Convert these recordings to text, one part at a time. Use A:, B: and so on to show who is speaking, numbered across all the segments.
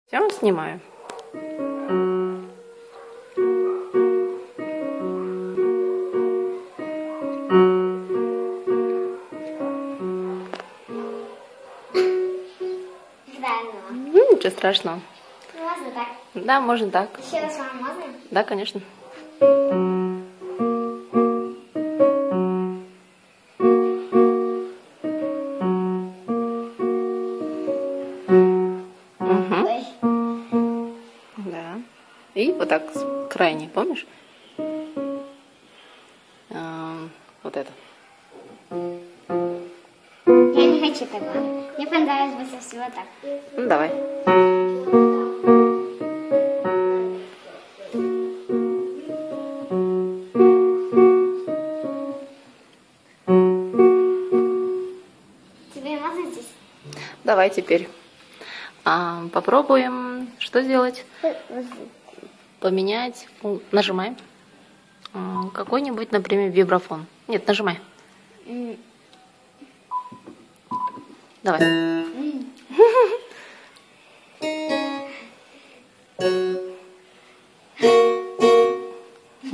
A: Все, снимаю. Ничего страшного.
B: Можно так?
A: Да, можно так.
B: Еще раз вам можно?
A: Да, конечно.
B: Ой.
A: Да. И вот так крайне, помнишь? Вот это.
B: Я не хочу такого. Мне понравилось больше всего так.
A: Ну, давай.
B: Тебе можно здесь?
A: Давай теперь попробуем, что сделать? Поменять. Нажимаем. Какой-нибудь, например, вибрафон. Нет, нажимай. Давай.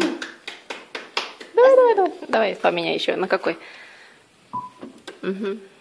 A: Давай, поменяй еще. На какой? Угу.